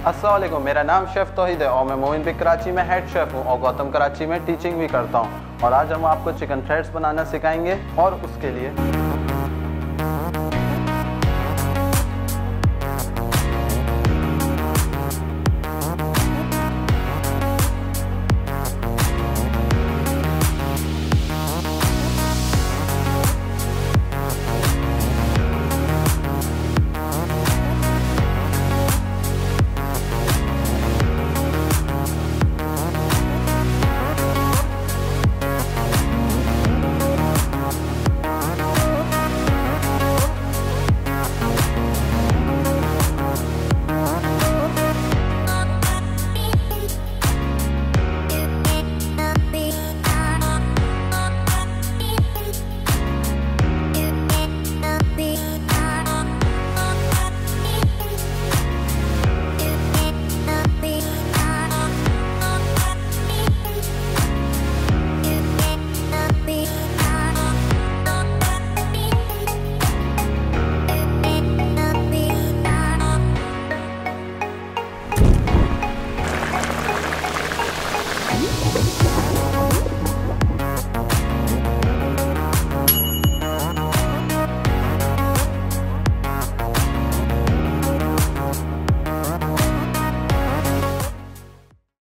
अस्सलाम वालेकुम, मेरा नाम शेफ़ तौहीद है और मैं मोमिन बिग कराची में हेड शेफ़ हूँ और गौतम कराची में टीचिंग भी करता हूँ। और आज हम आपको चिकन थ्रेड्स बनाना सिखाएंगे और उसके लिए